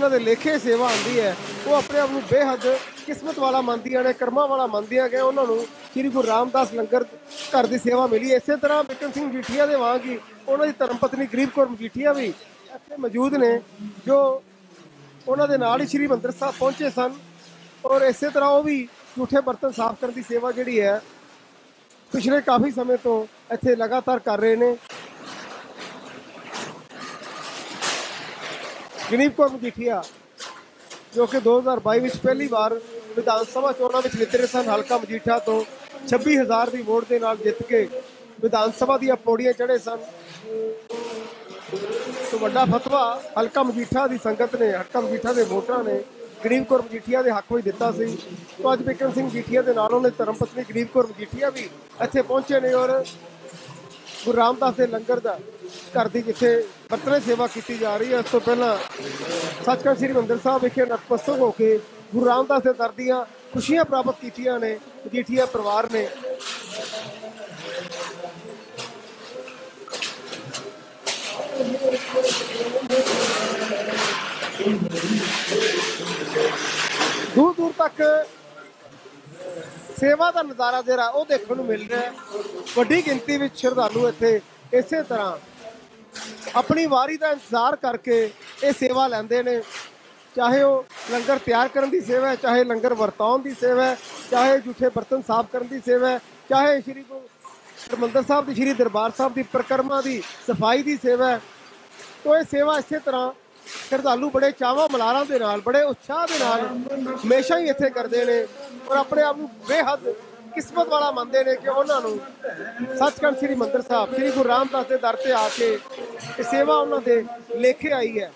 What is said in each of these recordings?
जिन्हां दे लेखे सेवा आती है वो अपने आप को बेहद किस्मत वाला मानदियां ने, कर्मा वाला मानदियां कि उन्होंने श्री गुरु रामदास लंगर घर की सेवा मिली। इस तरह बिक्रम सिंह मजीठिया के वांग ही उन्होंने धर्म पत्नी गरीब कौर मजीठिया भी इत्थे मौजूद ने, जो उन्होंने नाल ही श्री हरिमंदर साहब पहुंचे सन। और इस तरह वो भी झूठे बर्तन साफ करने की सेवा जी है पिछले काफ़ी समय तो इत्थे लगातार कर रहे हैं। गरीब कौर मजीठिया जो कि 2022 में पहली बार विधान सभा चोणों में नितरे सन, हल्का मजीठा तो 26,000 की वोट के नाल जित के विधान सभा दी पौड़ियां चढ़े सन। तो वड्डा फतवा हल्का मजीठा की संगत ने, हल्का मजीठा के वोटरां ने गरीब कौर मजीठिया के हक में दिता सी। तो अज बिक्रम सिंह मजीठिया के नाल उन्हें धर्म पत्नी गरीब कौर मजीठिया भी इत्थे पहुंचे ने और गुरु रामदास के लंगर का घर की जिथे बर्तन सेवा की जा रही है। इस तो पहला सचखंड श्री हरिमंदर साहब विखे नतमस्तक होकर गुरु रामदास के दर दियां खुशियां प्राप्त कीतियां ने मजीठिया परिवार ने। दूर दूर तक सेवा का नज़ारा जरा वो देखने को मिल रहा है। वड्डी गिनती में श्रद्धालु इत्थे इस तरह अपनी वारी का इंतजार करके ये सेवा लेंदे ने, चाहे वो लंगर तैयार करने की सेवा है, चाहे लंगर वरताउण की सेवा है, चाहे जूठे बर्तन साफ करने की सेवा है, चाहे श्री गुरु हरिमंदर साहब की श्री दरबार साहब की परिक्रमा की सफाई की सेवा है। तो ये सेवा इस तरह श्रद्धालु बड़े चावां मलारां दे नाल, बड़े उत्साह के नाल हमेशा ही इत्थे करते हैं और अपने आप को बेहद किस्मत वाला मानते हैं कि उन्होंने सचखंड श्री हरिमंदर साहब श्री गुरु रामदास के दर से आके ये सेवा उन्होंने लेखे आई है।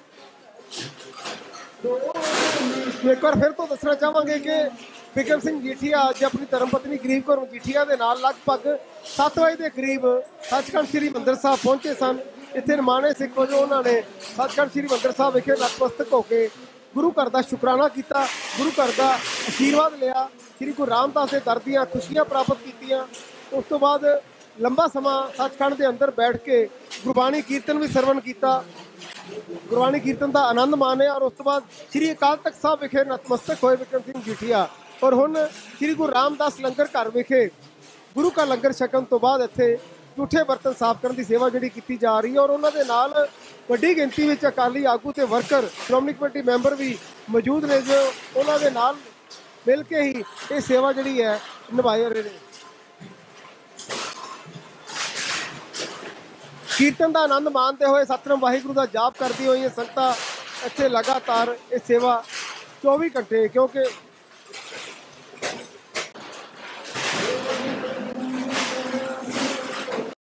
एक बार फिर तो दसना चाहांगे कि बिक्रम सिंह मजीठिया अज अपनी धर्मपत्नी गरीब कौर मजीठिया के नाल लगभग 7 बजे के करीब सचखंड श्री हरिमंदर साहब पहुंचे सन। इतने माने सिख जो उन्होंने सचखंड श्री हरिमंदर साहब विखे नतमस्तक होकर गुरु घर का शुकराना किया, गुरु घर का आशीर्वाद लिया, श्री गुरु रामदास के दर दियां खुशियां प्राप्त कीतियां। उस तो बाद लंबा समा सचखंड के अंदर बैठ के गुरबाणी कीर्तन भी सरवण किया, गुरबाणी कीर्तन का आनंद मानिया और उस तो बाद श्री अकाल तख्त साहब विखे नतमस्तक होए बिक्रम सिंह मजीठिया। और हुण श्री गुरु रामदास लंगर घर विखे गुरु का लंगर छकन तो बाद इत्थे झूठे बर्तन साफ करने की सेवा जी की जा रही है। और उन्होंने नाल वड्डी गिनती में अकाली आगू ते वर्कर श्रोमणी कमेटी मैंबर भी मौजूद ने जो उन्होंने नाल मिल के ही ये सेवा जी है निभाई रहे हैं। कीर्तन का आनंद मानते हुए सतनाम वाहिगुरू का जाप करती हुई संगतां इत्थे लगातार ये सेवा 24 घंटे, क्योंकि